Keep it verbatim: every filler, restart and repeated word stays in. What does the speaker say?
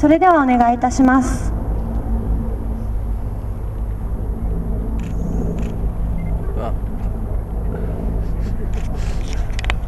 それではお願いいたします。